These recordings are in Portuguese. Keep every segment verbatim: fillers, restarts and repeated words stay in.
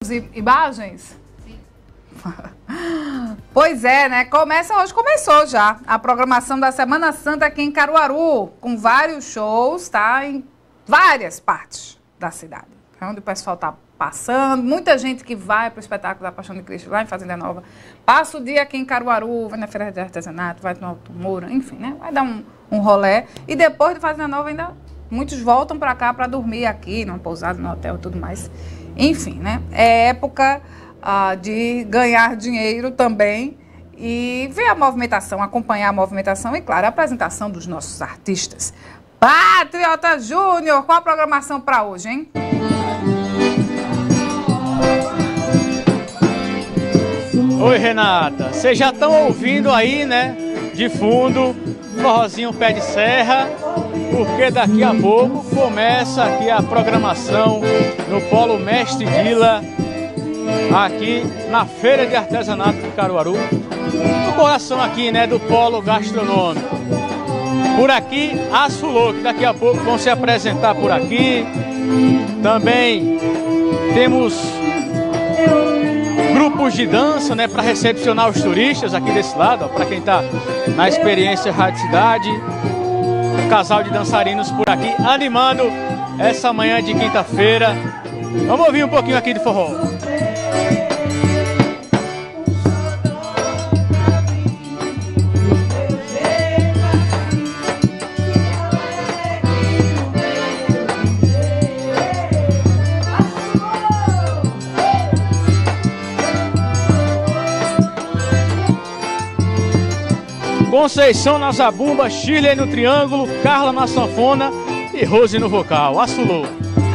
Imagens? Sim. Pois é, né? Começa hoje, começou já a programação da Semana Santa aqui em Caruaru, com vários shows, tá? Em várias partes da cidade. É onde o pessoal tá passando, muita gente que vai para o espetáculo da Paixão de Cristo lá em Fazenda Nova, passa o dia aqui em Caruaru, vai na Feira de Artesanato, vai no Alto Moura, enfim, né? Vai dar um, um rolê. E depois de Fazenda Nova ainda muitos voltam para cá para dormir aqui, numa pousada, no hotel e tudo mais. Enfim, né? É época ah, de ganhar dinheiro também e ver a movimentação, acompanhar a movimentação e, claro, a apresentação dos nossos artistas. Patriota Júnior, qual a programação para hoje, hein? Oi, Renata. Vocês já estão ouvindo aí, né, de fundo, forrozinho pé de serra, porque daqui a pouco começa aqui a programação no Polo Mestre Guila, aqui na Feira de Artesanato de Caruaru, no coração aqui, né, do Polo Gastronômico. Por aqui, a Sulô, que daqui a pouco vão se apresentar por aqui. Também temos grupos de dança, né, para recepcionar os turistas aqui desse lado, para quem está na experiência Rádio Cidade. Um casal de dançarinos por aqui, animando essa manhã de quinta-feira. Vamos ouvir um pouquinho aqui de forró. Conceição na zabumba, Chile no triângulo, Carla na sanfona e Rose no vocal. A Sulô.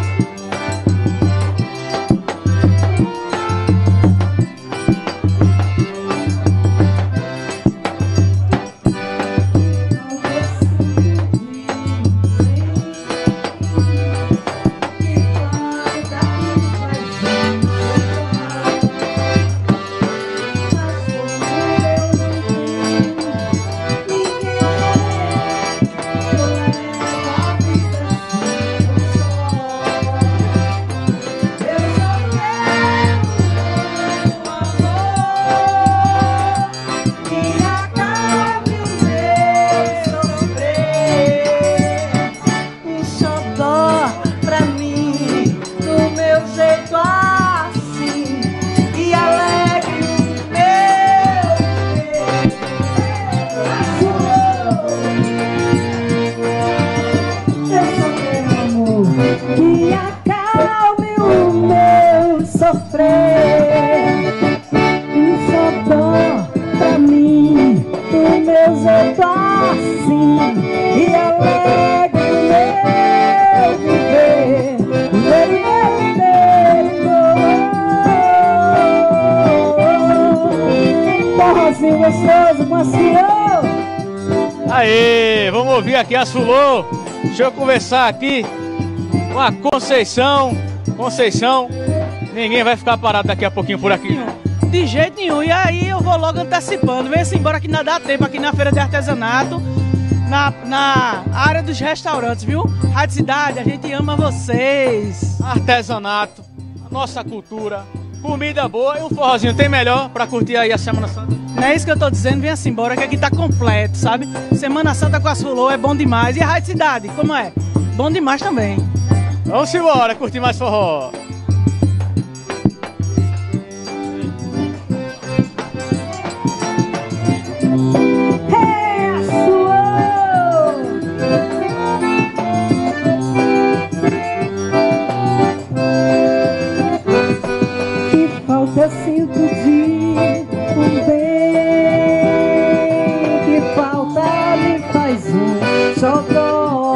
Aê, vamos ouvir aqui a Sulô. Deixa eu conversar aqui com a Conceição. Conceição, ninguém vai ficar parado daqui a pouquinho por aqui. De jeito nenhum. E aí eu vou logo antecipando. Vem-se embora que não dá tempo aqui na Feira de Artesanato, na, na área dos restaurantes, viu? Rádio Cidade, a gente ama vocês. Artesanato, a nossa cultura, comida boa e um forrozinho tem melhor pra curtir aí a Semana Santa. Não é isso que eu tô dizendo, vem-se embora que aqui tá completo, sabe? Semana Santa com a Sulô é bom demais. E a Rádio Cidade, como é? Bom demais também. Vamos embora, curtir mais forró. Eu sinto de um bem que falta me faz um xodó,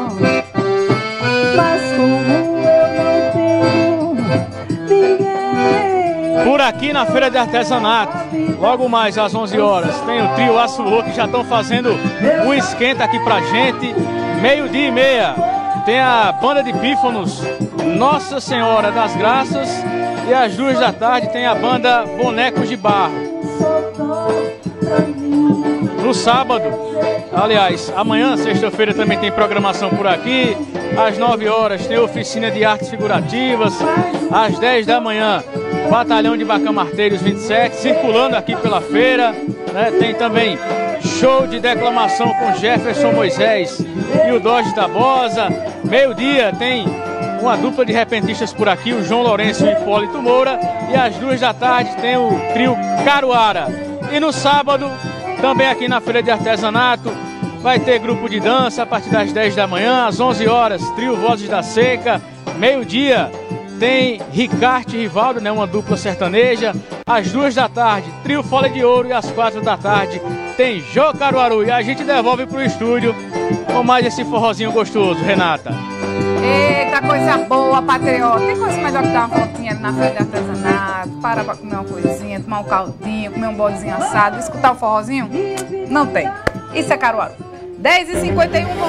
mas como eu não tenho ninguém. Por aqui na Feira de Artesanato, logo mais às onze horas, tem o trio A Sulô que já estão fazendo um esquenta aqui pra gente, meio-dia e meia. Tem a banda de pífanos Nossa Senhora das Graças. E às duas da tarde tem a banda Bonecos de Barro. Só dó pra mim. No sábado, aliás, amanhã, sexta-feira, também tem programação por aqui. Às nove horas tem oficina de artes figurativas. Às dez da manhã, Batalhão de Bacamarteiros vinte e sete, circulando aqui pela feira, né? Tem também show de declamação com Jefferson Moisés e o Dodge Tabosa. Meio-dia tem uma dupla de repentistas por aqui, o João Lourenço e o Hipólito Moura. E às duas da tarde tem o trio Caruara. E no sábado, também aqui na Feira de Artesanato, vai ter grupo de dança a partir das dez da manhã, às onze horas, trio Vozes da Seca. Meio-dia tem Ricarte e Rivaldo, né, uma dupla sertaneja. Às duas da tarde, trio Folha de Ouro. E às quatro da tarde tem Jô Caruaru. E a gente devolve pro estúdio com mais esse forrozinho gostoso, Renata. Eita, coisa boa, patriota. Tem coisa melhor que dar uma voltinha ali na Feira de Artesanato, parar pra comer uma coisinha, tomar um caldinho, comer um bodezinho assado, escutar um forrozinho? Não tem. Isso é Caruaru. dez e cinquenta e um.